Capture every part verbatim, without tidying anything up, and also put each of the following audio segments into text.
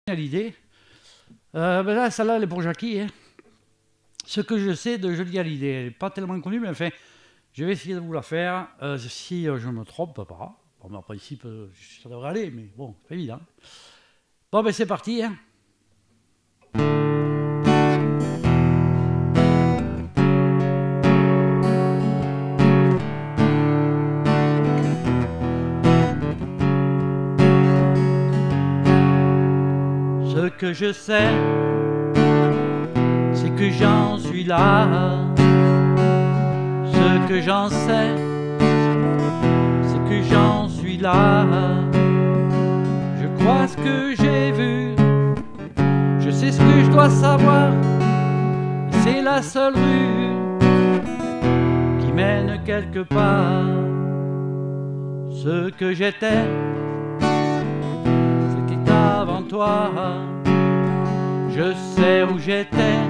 Hallyday. Euh, ben là, celle-là, elle est pour Jackie. Hein. Ce que je sais de Johnny Hallyday, elle n'est pas tellement connue, mais enfin, je vais essayer de vous la faire. Euh, si euh, je ne me trompe pas. Bon, en principe, euh, ça devrait aller, mais bon, c'est pas évident. Bon, ben c'est parti. Hein. Ce que je sais, c'est que j'en suis là. Ce que j'en sais, c'est que j'en suis là. Je crois ce que j'ai vu, je sais ce que je dois savoir. C'est la seule rue qui mène quelque part. Ce que j'étais, c'était avant toi. Je sais où j'étais,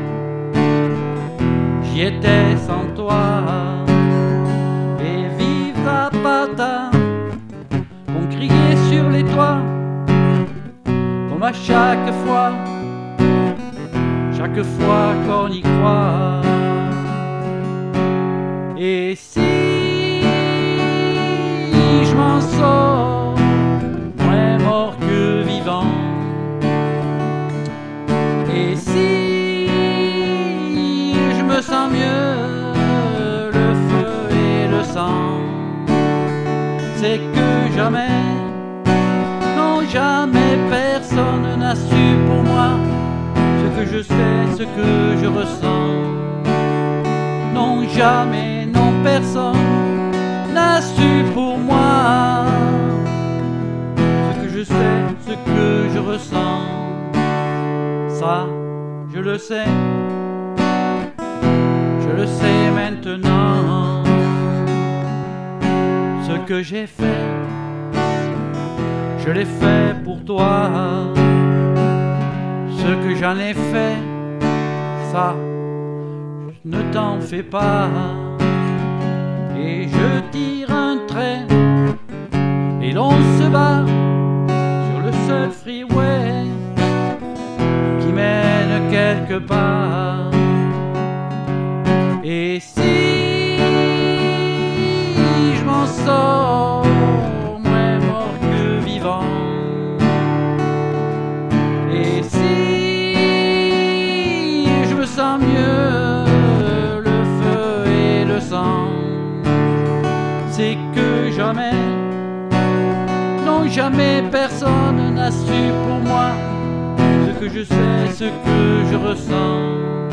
j'y étais sans toi. Et vive la pata, on criait sur les toits, comme à chaque fois, chaque fois qu'on y croit. Et si je m'en sors, moins mort que vivant. Et si je me sens mieux, le feu et le sang, c'est que jamais, non jamais personne n'a su pour moi ce que je sais, ce que je ressens. Non jamais, non personne n'a su pour moi ce que je sais, ce que je ressens. Ça, je le sais, je le sais maintenant. Ce que j'ai fait, je l'ai fait pour toi. Ce que j'en ai fait, ça, ne t'en fais pas. Et je tire un trait, et l'on se bat sur le seul freeway qui mène quelque part. Et si je m'en sors, moins mort que vivant. Et si je me sens mieux, le feu et le sang, c'est que jamais, non jamais personne n'a su pour moi ce que je sais, ce que je ressens.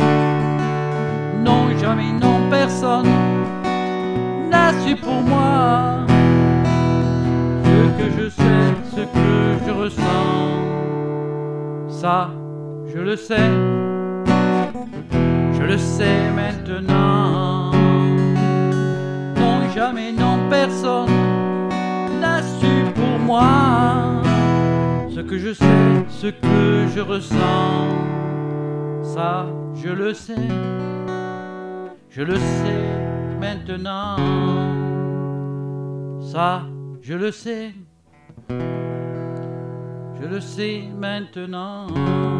Non jamais, non personne n'a su pour moi ce que je sais, ce que je ressens. Ça, je le sais, je le sais maintenant. Non jamais, non personne n'a su pour moi ce que je sais, ce que je ressens. Ça, je le sais, je le sais maintenant. Ça, je le sais, je le sais maintenant.